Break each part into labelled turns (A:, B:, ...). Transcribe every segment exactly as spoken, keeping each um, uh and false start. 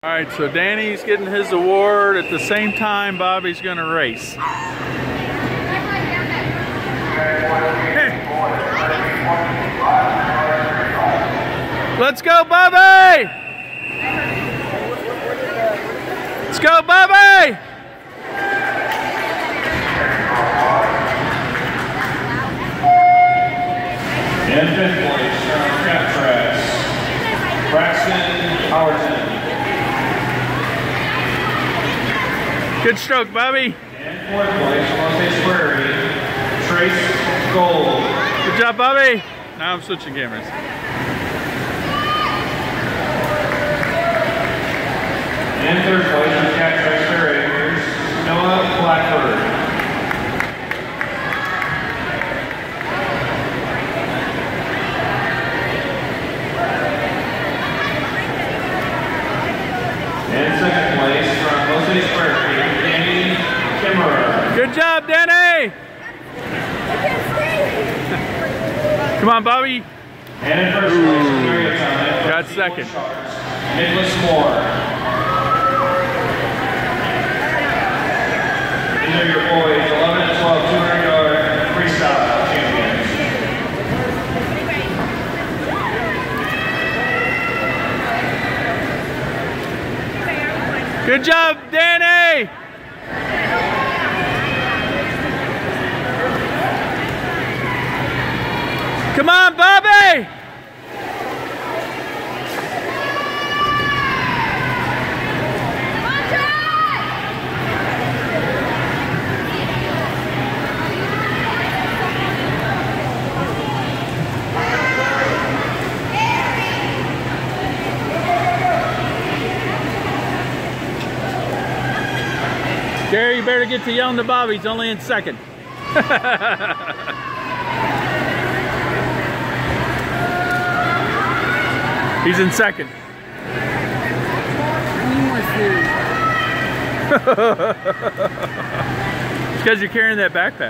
A: All right, so Danny's getting his award. At the same time, Bobby's going to race. Let's go, Bobby! Let's go, Bobby!
B: In fifth place from Cat Trash, Braxton Howerton.
A: Good stroke, Bobby.
B: In fourth place, Los Angeles Prairie, Trace Gold.
A: Good job, Bobby. Now I'm switching cameras.
B: In third place from Cat Trash Barriers, Noah Blackford. In second place from Los Angeles Prairie, Danny Kimmerer.
A: Good job, Danny. Come on, Bobby.
B: And in first place, Gary Thomas.
A: Got second.
B: Nicholas Moore. These are your boys, eleven and twelve, two hundred yard freestyle champions.
A: Good job, Danny. Come on, Bobby. Gary, you better get to yelling to Bobby. He's only in second. He's in second. It's because you're carrying that backpack.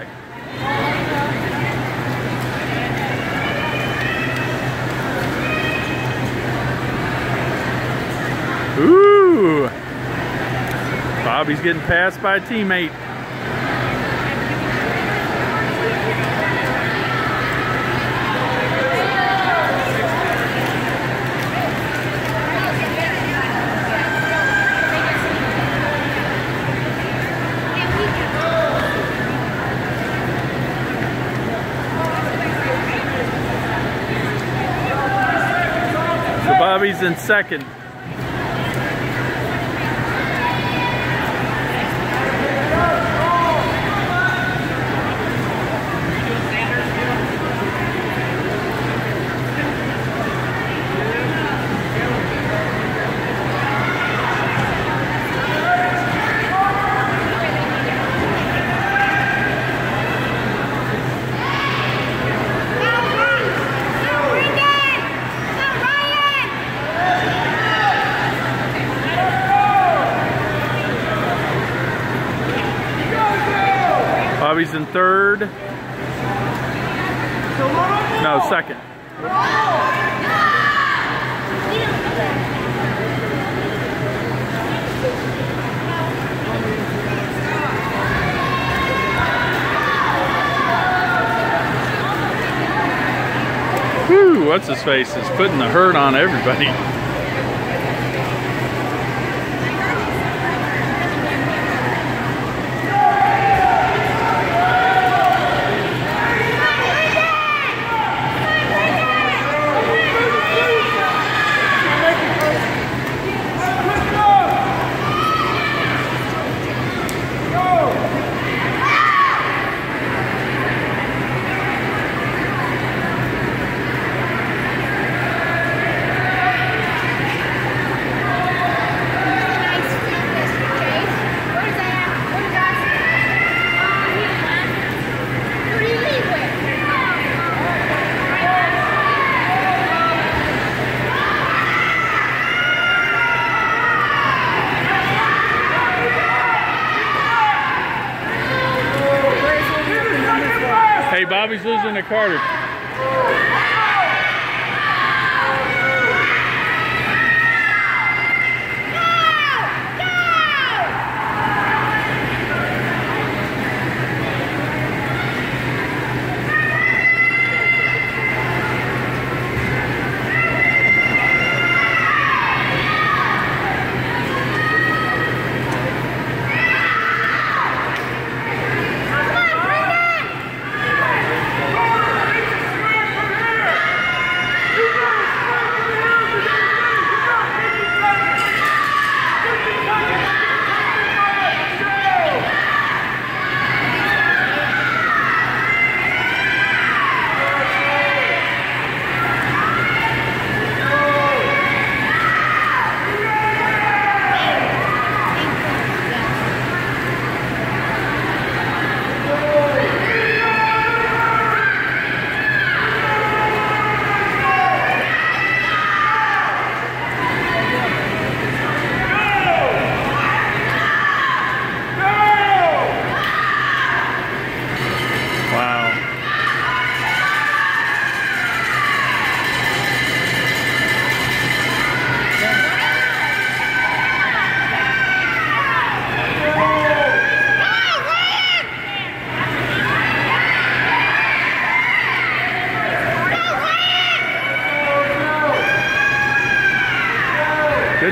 A: Ooh. Bobby's getting passed by a teammate. So Bobby's in second. Bobby's in third. No, second. Whew, what's his face is putting the hurt on everybody. Hey, Bobby's losing to Carter.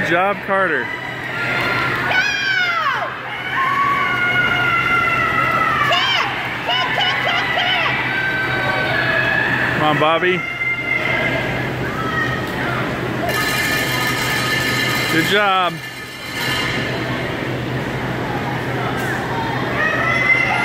A: Good job, Carter. Come on, Bobby. Good job.